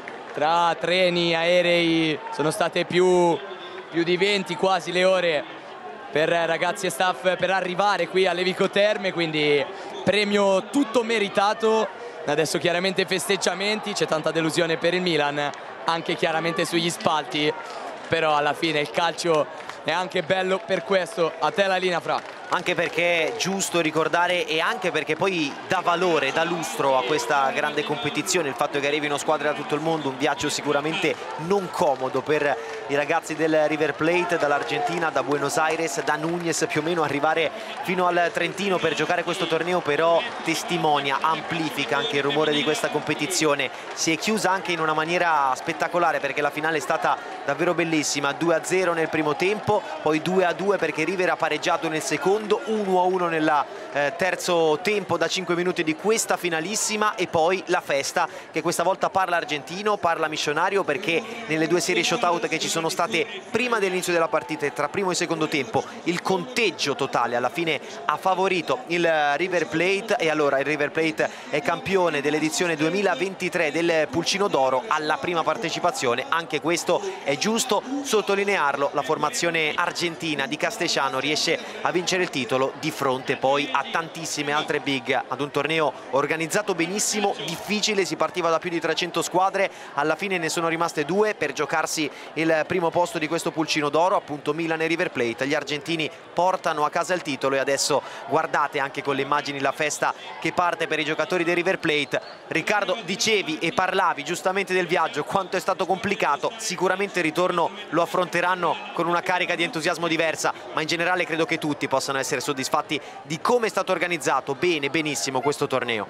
tra treni, aerei sono state più, più di venti quasi le ore per ragazzi e staff per arrivare qui a Levico Terme, quindi premio tutto meritato. Adesso chiaramente festeggiamenti, c'è tanta delusione per il Milan, anche chiaramente sugli spalti, però alla fine il calcio è anche bello per questo. A te la linea, Fra. Anche perché è giusto ricordare e anche perché poi dà valore, dà lustro a questa grande competizione il fatto che arrivino squadre da tutto il mondo, un viaggio sicuramente non comodo per i ragazzi del River Plate, dall'Argentina, da Buenos Aires, da Núñez più o meno, arrivare fino al Trentino per giocare questo torneo però testimonia, amplifica anche il rumore di questa competizione. Si è chiusa anche in una maniera spettacolare perché la finale è stata davvero bellissima, due a zero nel primo tempo, poi due a due perché River ha pareggiato nel secondo, uno a uno nel eh, terzo tempo da cinque minuti di questa finalissima, e poi la festa che questa volta parla argentino, parla missionario, perché nelle due serie shootout che ci sono state prima dell'inizio della partita e tra primo e secondo tempo il conteggio totale alla fine ha favorito il River Plate, e allora il River Plate è campione dell'edizione duemilaventitré del Pulcino d'Oro alla prima partecipazione. Anche questo è giusto sottolinearlo, la formazione argentina di Castellano riesce a vincere il titolo di fronte poi a tantissime altre big, ad un torneo organizzato benissimo, difficile, si partiva da più di trecento squadre, alla fine ne sono rimaste due per giocarsi il primo posto di questo Pulcino d'Oro, appunto Milan e River Plate. Gli argentini portano a casa il titolo e adesso guardate anche con le immagini la festa che parte per i giocatori del River Plate. Riccardo, dicevi e parlavi giustamente del viaggio, quanto è stato complicato, sicuramente il ritorno lo affronteranno con una carica di entusiasmo diversa, ma in generale credo che tutti possano essere soddisfatti di come è stato organizzato bene, benissimo questo torneo.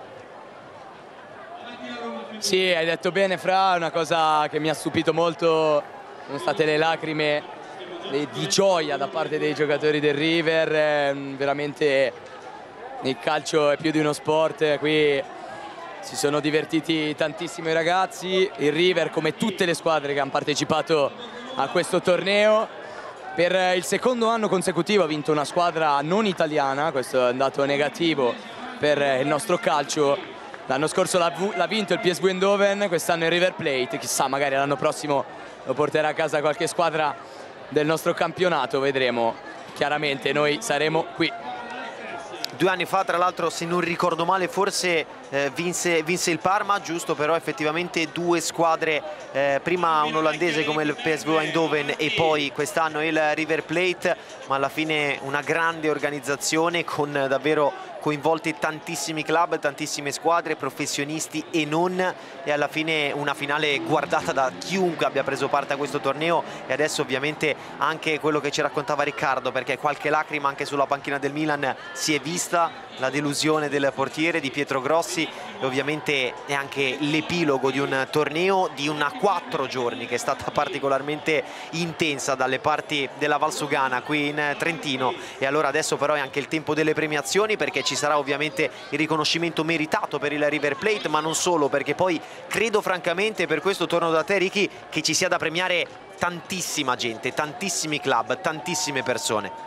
Sì, hai detto bene, Fra, una cosa che mi ha stupito molto sono state le lacrime di gioia da parte dei giocatori del River. Veramente il calcio è più di uno sport, qui si sono divertiti tantissimo i ragazzi. Il River, come tutte le squadre che hanno partecipato a questo torneo, per il secondo anno consecutivo ha vinto una squadra non italiana, questo è un dato negativo per il nostro calcio. L'anno scorso l'ha vinto il P S V Eindhoven, quest'anno il River Plate, chissà, magari l'anno prossimo lo porterà a casa qualche squadra del nostro campionato, vedremo. Chiaramente noi saremo qui. Due anni fa, tra l'altro, se non ricordo male, forse eh, vinse, vinse il Parma, giusto, però effettivamente due squadre, eh, prima un olandese come il P S V Eindhoven e poi quest'anno il River Plate, ma alla fine una grande organizzazione con davvero coinvolti tantissimi club, tantissime squadre, professionisti e non, e alla fine una finale guardata da chiunque abbia preso parte a questo torneo. E adesso ovviamente anche quello che ci raccontava Riccardo, perché qualche lacrima anche sulla panchina del Milan si è vista, la delusione del portiere di Pietro Grossi, e ovviamente è anche l'epilogo di un torneo di una quattro giorni che è stata particolarmente intensa dalle parti della Valsugana qui in Trentino. E allora adesso però è anche il tempo delle premiazioni, perché ci sarà ovviamente il riconoscimento meritato per il River Plate, ma non solo, perché poi credo francamente, per questo torno da te Ricky, che ci sia da premiare tantissima gente, tantissimi club, tantissime persone.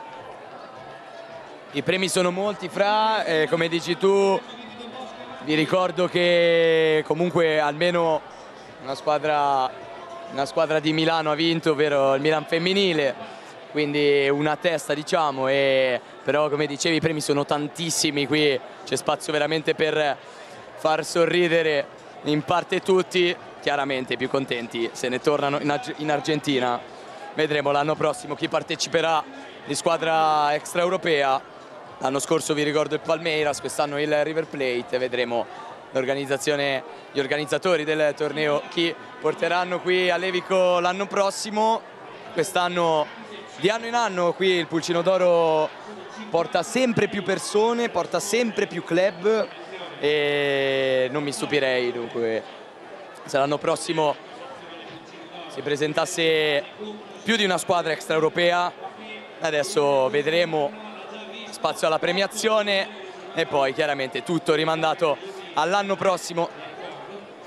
I premi sono molti, Fra, eh, come dici tu, vi ricordo che comunque almeno una squadra, una squadra di Milano ha vinto, ovvero il Milan femminile, quindi una testa, diciamo, e però come dicevi i premi sono tantissimi, qui c'è spazio veramente per far sorridere in parte tutti. Chiaramente più contenti se ne tornano in, in Argentina. Vedremo l'anno prossimo chi parteciperà di squadra extraeuropea. L'anno scorso vi ricordo il Palmeiras, quest'anno il River Plate. Vedremo l'organizzazione, gli organizzatori del torneo chi porteranno qui a Levico l'anno prossimo. Quest'anno, di anno in anno, qui il Pulcino d'Oro porta sempre più persone, porta sempre più club, e non mi stupirei dunque se l'anno prossimo si presentasse più di una squadra extraeuropea. Adesso vedremo, spazio alla premiazione e poi chiaramente tutto rimandato all'anno prossimo.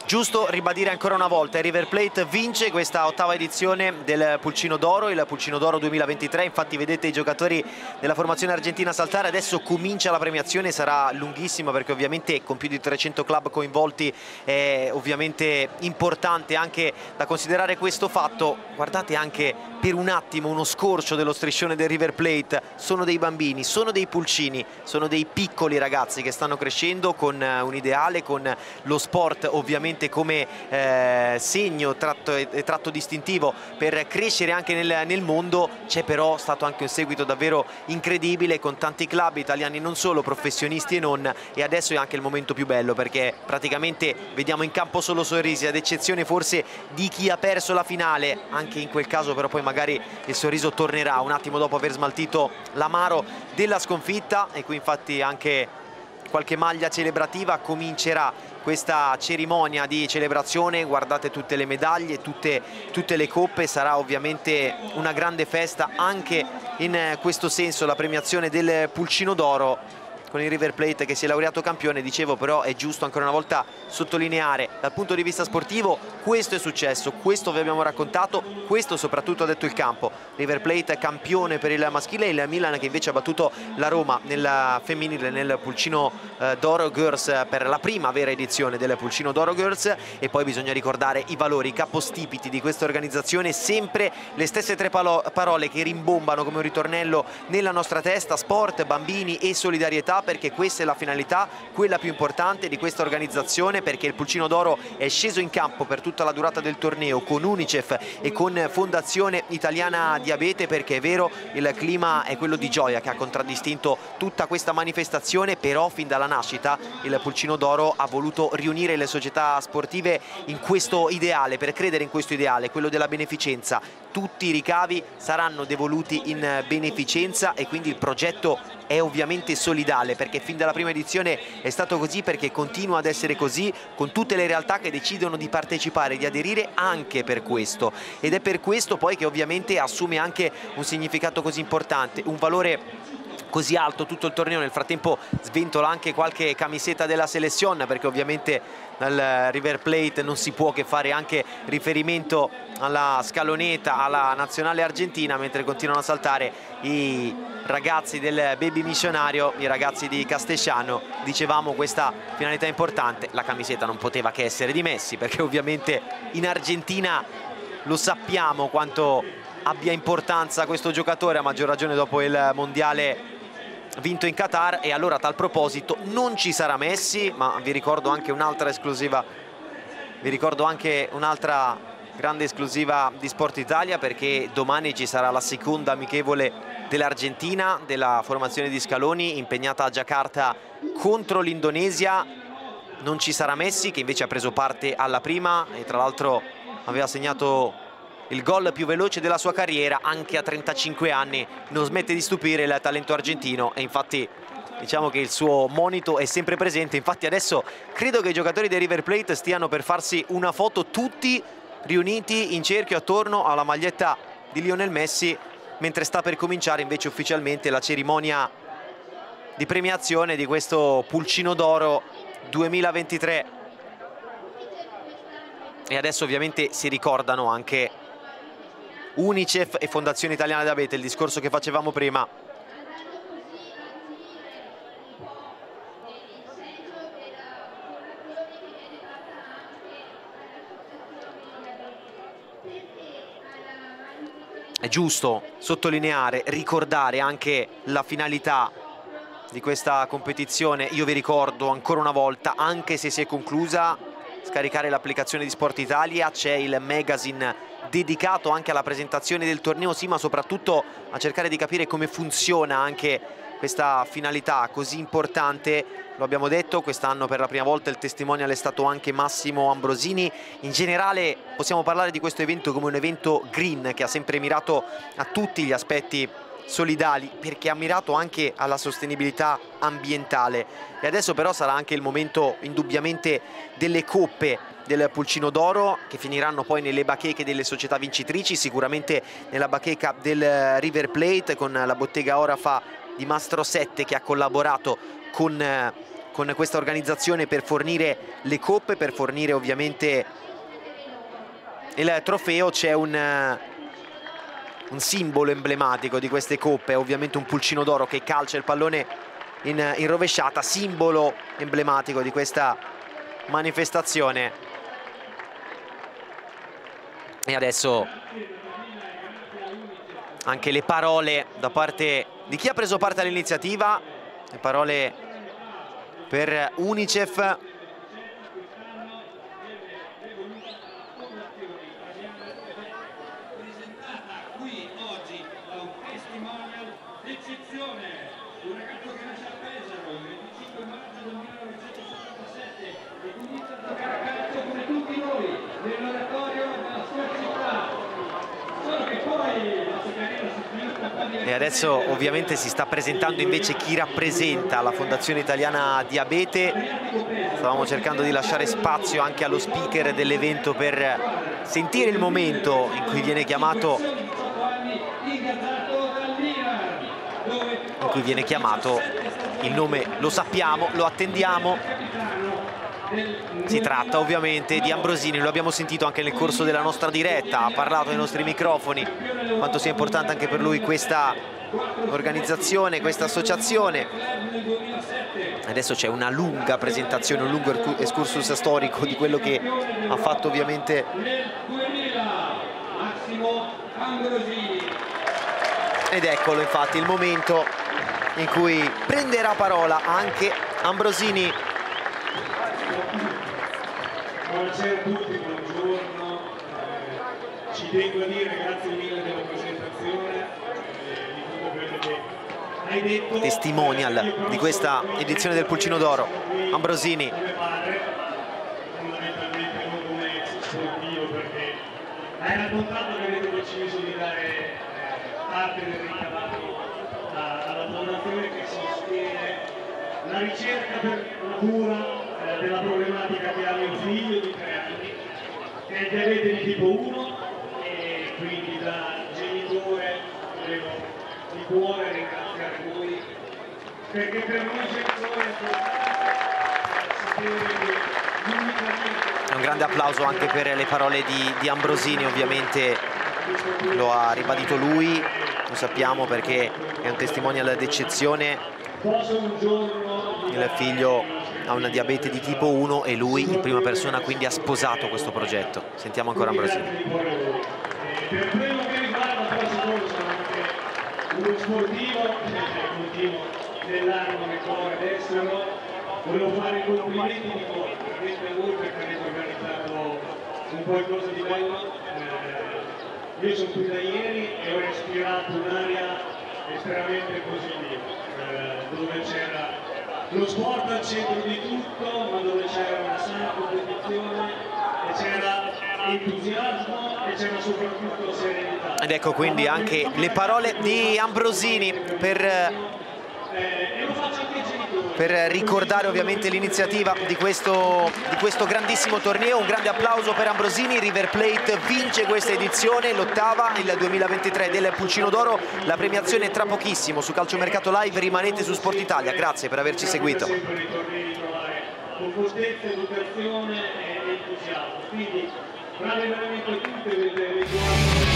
Giusto ribadire ancora una volta, il River Plate vince questa ottava edizione del Pulcino d'Oro, il Pulcino d'Oro duemilaventitré. Infatti vedete i giocatori della formazione argentina saltare. Adesso comincia la premiazione, sarà lunghissima perché ovviamente con più di trecento club coinvolti è ovviamente importante anche da considerare questo fatto. Guardate anche per un attimo uno scorcio dello striscione del River Plate, sono dei bambini, sono dei pulcini, sono dei piccoli ragazzi che stanno crescendo con un ideale, con lo sport ovviamente come eh, segno tratto, eh, tratto distintivo per crescere anche nel, nel mondo. C'è però stato anche un seguito davvero incredibile con tanti club italiani, non solo, professionisti e non, e adesso è anche il momento più bello perché praticamente vediamo in campo solo sorrisi, ad eccezione forse di chi ha perso la finale. Anche in quel caso però poi magari il sorriso tornerà un attimo dopo aver smaltito l'amaro della sconfitta, e qui infatti anche qualche maglia celebrativa. Comincerà questa cerimonia di celebrazione, guardate tutte le medaglie, tutte, tutte le coppe. Sarà ovviamente una grande festa anche in questo senso la premiazione del Pulcino d'Oro con il River Plate che si è laureato campione. Dicevo però è giusto ancora una volta sottolineare dal punto di vista sportivo questo è successo, questo vi abbiamo raccontato, questo soprattutto ha detto il campo. River Plate campione per il maschile, il Milan che invece ha battuto la Roma nel femminile nel Pulcino eh, d'Oro Girls per la prima vera edizione del Pulcino d'Oro Girls. E poi bisogna ricordare i valori capostipiti di questa organizzazione, sempre le stesse tre parole che rimbombano come un ritornello nella nostra testa: sport, bambini e solidarietà, perché questa è la finalità, quella più importante di questa organizzazione, perché il Pulcino d'Oro è sceso in campo per tutta la durata del torneo con Unicef e con Fondazione Italiana Diabete, perché è vero, il clima è quello di gioia che ha contraddistinto tutta questa manifestazione, però fin dalla nascita il Pulcino d'Oro ha voluto riunire le società sportive in questo ideale, per credere in questo ideale, quello della beneficenza. Tutti i ricavi saranno devoluti in beneficenza e quindi il progetto è ovviamente solidale, perché fin dalla prima edizione è stato così, perché continua ad essere così con tutte le realtà che decidono di partecipare, di aderire anche per questo. Ed è per questo poi che ovviamente assume anche un significato così importante, un valore così alto tutto il torneo. Nel frattempo sventola anche qualche camiseta della Selección, perché ovviamente nel River Plate non si può che fare anche riferimento alla scaloneta, alla nazionale argentina, mentre continuano a saltare i ragazzi del Baby Missionario, i ragazzi di Castesciano. Dicevamo questa finalità importante, la camiseta non poteva che essere di Messi, perché ovviamente in Argentina lo sappiamo quanto abbia importanza questo giocatore, a maggior ragione dopo il mondiale vinto in Qatar. E allora a tal proposito non ci sarà Messi, ma vi ricordo anche un'altra esclusiva, vi ricordo anche un'altra grande esclusiva di Sport Italia, perché domani ci sarà la seconda amichevole dell'Argentina, della formazione di Scaloni, impegnata a Giacarta contro l'Indonesia. Non ci sarà Messi, che invece ha preso parte alla prima e tra l'altro aveva segnato il gol più veloce della sua carriera, anche a trentacinque anni. Non smette di stupire il talento argentino e infatti diciamo che il suo monito è sempre presente. Infatti adesso credo che i giocatori dei River Plate stiano per farsi una foto tutti riuniti in cerchio attorno alla maglietta di Lionel Messi, mentre sta per cominciare invece ufficialmente la cerimonia di premiazione di questo Pulcino d'Oro duemilaventitré. E adesso ovviamente si ricordano anche Unicef e Fondazione Italiana Diabete, il discorso che facevamo prima. È giusto sottolineare, ricordare anche la finalità di questa competizione. Io vi ricordo ancora una volta, anche se si è conclusa, scaricare l'applicazione di Sport Italia, c'è il magazine dedicato anche alla presentazione del torneo, sì, ma soprattutto a cercare di capire come funziona anche questa finalità così importante. Lo abbiamo detto, quest'anno per la prima volta il testimonial è stato anche Massimo Ambrosini. In generale possiamo parlare di questo evento come un evento green, che ha sempre mirato a tutti gli aspetti solidali, perché ha mirato anche alla sostenibilità ambientale. E adesso però sarà anche il momento indubbiamente delle coppe del Pulcino d'Oro, che finiranno poi nelle bacheche delle società vincitrici, sicuramente nella bacheca del River Plate con la bottega Orafa di Mastro sette, che ha collaborato con con questa organizzazione per fornire le coppe, per fornire ovviamente il trofeo. C'è un, un simbolo emblematico di queste coppe, ovviamente un pulcino d'oro che calcia il pallone in, in rovesciata, simbolo emblematico di questa manifestazione. E adesso anche le parole da parte di chi ha preso parte all'iniziativa, le parole per Unicef. Qui oggi da un testimonial d'eccezione, un ragazzo che nasce a Pesaro il venticinque maggio del millenovecentosettantasette e inizia a giocare a calcio come tutti noi nell'oratorio della sua città. Solo che poi la sua carriera si sviluppa un po' di... E adesso ovviamente si sta presentando invece chi rappresenta la Fondazione Italiana Diabete. Stavamo cercando di lasciare spazio anche allo speaker dell'evento per sentire il momento in cui viene chiamato in cui viene chiamato il nome, lo sappiamo, lo attendiamo. Si tratta ovviamente di Ambrosini, lo abbiamo sentito anche nel corso della nostra diretta, ha parlato ai nostri microfoni quanto sia importante anche per lui questa organizzazione, questa associazione. Adesso c'è una lunga presentazione, un lungo excursus storico di quello che ha fatto ovviamente ed eccolo infatti il momento in cui prenderà parola anche Ambrosini. Buonasera a tutti, buongiorno, eh, ci tengo a dire grazie mille della presentazione, eh, di tutto quello che hai detto. Testimonial di questa edizione del Pulcino d'Oro, Ambrosini. Come padre, fondamentalmente non come ex sportivo, perché hai raccontato che avete deciso di dare eh, parte dei ricavati alla fondazione che sostiene la ricerca per la cura della problematica che ha mio figlio di tre anni, che è il diabete di tipo uno, e quindi da genitore volevo di cuore ringraziare voi, perché per noi genitori è importante sapere che l'unica... Un grande applauso anche per le parole di, di Ambrosini, ovviamente lo ha ribadito lui, lo sappiamo perché è un testimonial d'eccezione. Il figlio ha una diabete di tipo uno e lui in prima persona quindi ha sposato questo progetto. Sentiamo ancora Ambrosini. Per quello che riguarda però sono anche uno sportivo, il motivo dell'anno che corre adesso, volevo fare i complimenti di cuore a voi perché avete organizzato un qualcosa di bello. Eh, io sono qui da ieri e ho respirato un'aria estremamente positiva, eh, dove c'era lo sport al centro di tutto, ma dove c'era una sana competizione e c'era entusiasmo e c'era soprattutto serenità. Ed ecco quindi anche le parole di Ambrosini per, per ricordare ovviamente l'iniziativa di questo, di questo grandissimo torneo. Un grande applauso per Ambrosini. River Plate vince questa edizione, l'ottava, il duemilaventitré del Pulcino d'Oro. La premiazione tra pochissimo su Calciomercato Live. Rimanete su Sport Italia, grazie per averci seguito. Compostezza, educazione e entusiasmo, quindi bravi veramente tutti.